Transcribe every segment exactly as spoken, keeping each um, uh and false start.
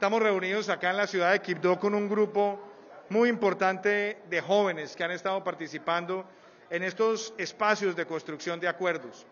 Estamos reunidos acá en la ciudad de Quibdó con un grupo muy importante de jóvenes que han estado participando en estos espacios de construcción de acuerdos.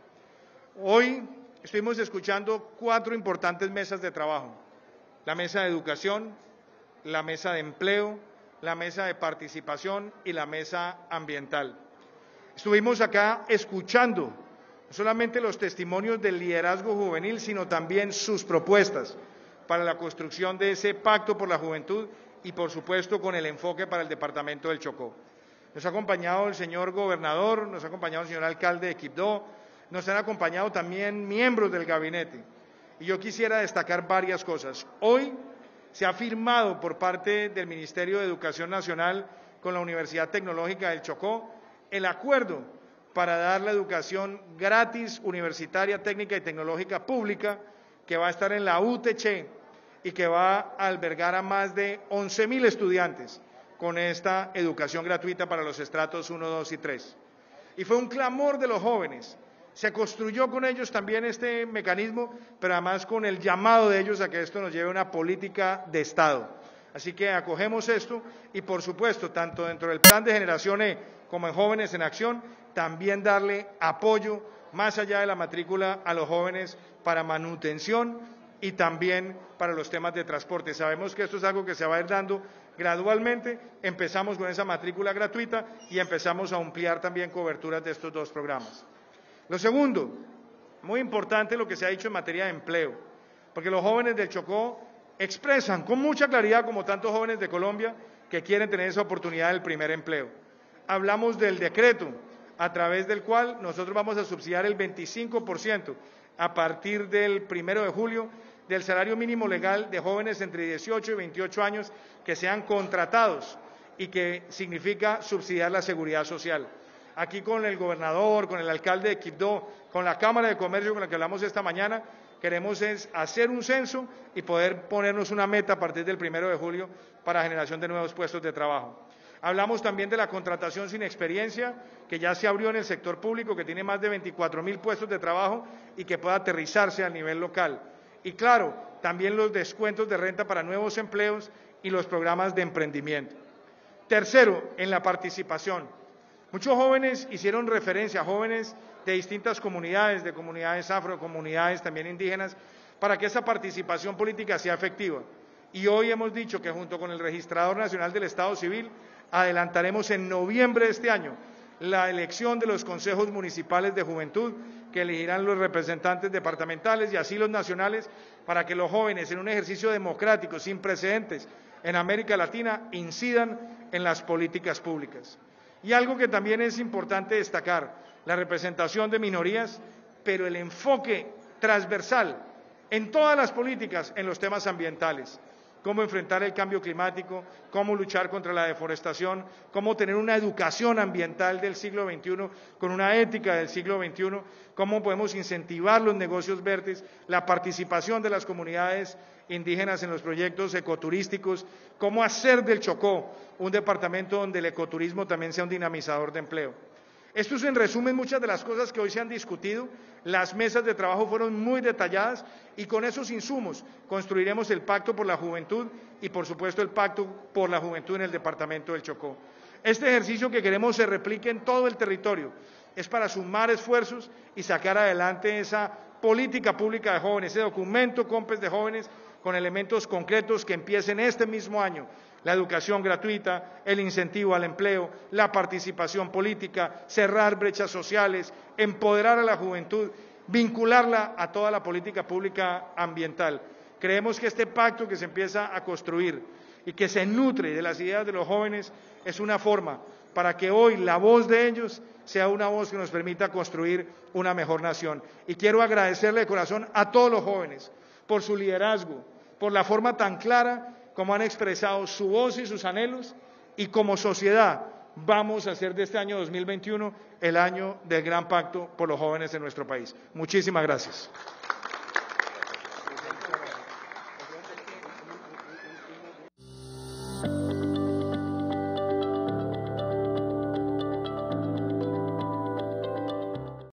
Hoy estuvimos escuchando cuatro importantes mesas de trabajo: la mesa de educación, la mesa de empleo, la mesa de participación y la mesa ambiental. Estuvimos acá escuchando no solamente los testimonios del liderazgo juvenil, sino también sus propuestas para la construcción de ese pacto por la juventud y, por supuesto, con el enfoque para el departamento del Chocó. Nos ha acompañado el señor gobernador, nos ha acompañado el señor alcalde de Quibdó, nos han acompañado también miembros del gabinete. Y yo quisiera destacar varias cosas. Hoy se ha firmado por parte del Ministerio de Educación Nacional con la Universidad Tecnológica del Chocó el acuerdo para dar la educación gratis, universitaria, técnica y tecnológica pública, que va a estar en la U T C y que va a albergar a más de once mil estudiantes con esta educación gratuita para los estratos uno, dos y tres. Y fue un clamor de los jóvenes. Se construyó con ellos también este mecanismo, pero además con el llamado de ellos a que esto nos lleve a una política de Estado. Así que acogemos esto y, por supuesto, tanto dentro del Plan de Generación E como en Jóvenes en Acción, también darle apoyo más allá de la matrícula a los jóvenes para manutención y también para los temas de transporte. Sabemos que esto es algo que se va a ir dando gradualmente. Empezamos con esa matrícula gratuita y empezamos a ampliar también coberturas de estos dos programas. Lo segundo, muy importante lo que se ha dicho en materia de empleo, porque los jóvenes del Chocó expresan con mucha claridad, como tantos jóvenes de Colombia, que quieren tener esa oportunidad del primer empleo. Hablamos del decreto a través del cual nosotros vamos a subsidiar el veinticinco por ciento a partir del primero de julio del salario mínimo legal de jóvenes entre dieciocho y veintiocho años que sean contratados, y que significa subsidiar la seguridad social. Aquí con el gobernador, con el alcalde de Quibdó, con la Cámara de Comercio con la que hablamos esta mañana, queremos es hacer un censo y poder ponernos una meta a partir del primero de julio para generación de nuevos puestos de trabajo. Hablamos también de la contratación sin experiencia, que ya se abrió en el sector público, que tiene más de veinticuatro mil puestos de trabajo y que pueda aterrizarse a nivel local. Y claro, también los descuentos de renta para nuevos empleos y los programas de emprendimiento. Tercero, en la participación. Muchos jóvenes hicieron referencia, jóvenes de distintas comunidades, de comunidades afro, comunidades también indígenas, para que esa participación política sea efectiva. Y hoy hemos dicho que junto con el Registrador Nacional del Estado Civil adelantaremos en noviembre de este año la elección de los consejos municipales de juventud, que elegirán los representantes departamentales y así los nacionales, para que los jóvenes, en un ejercicio democrático sin precedentes en América Latina, incidan en las políticas públicas. Y algo que también es importante destacar: la representación de minorías, pero el enfoque transversal en todas las políticas en los temas ambientales. Cómo enfrentar el cambio climático, cómo luchar contra la deforestación, cómo tener una educación ambiental del siglo veintiuno con una ética del siglo veintiuno, cómo podemos incentivar los negocios verdes, la participación de las comunidades indígenas en los proyectos ecoturísticos, cómo hacer del Chocó un departamento donde el ecoturismo también sea un dinamizador de empleo. Esto es en resumen muchas de las cosas que hoy se han discutido. Las mesas de trabajo fueron muy detalladas y con esos insumos construiremos el Pacto por la Juventud y, por supuesto, el Pacto por la Juventud en el departamento del Chocó. Este ejercicio que queremos se replique en todo el territorio es para sumar esfuerzos y sacar adelante esa política pública de jóvenes, ese documento COMPES de jóvenes con elementos concretos que empiecen este mismo año: la educación gratuita, el incentivo al empleo, la participación política, cerrar brechas sociales, empoderar a la juventud, vincularla a toda la política pública ambiental. Creemos que este pacto que se empieza a construir y que se nutre de las ideas de los jóvenes es una forma para que hoy la voz de ellos sea una voz que nos permita construir una mejor nación. Y quiero agradecerle de corazón a todos los jóvenes por su liderazgo, por la forma tan clara como han expresado su voz y sus anhelos, y como sociedad vamos a hacer de este año dos mil veintiuno el año del gran pacto por los jóvenes en nuestro país. Muchísimas gracias.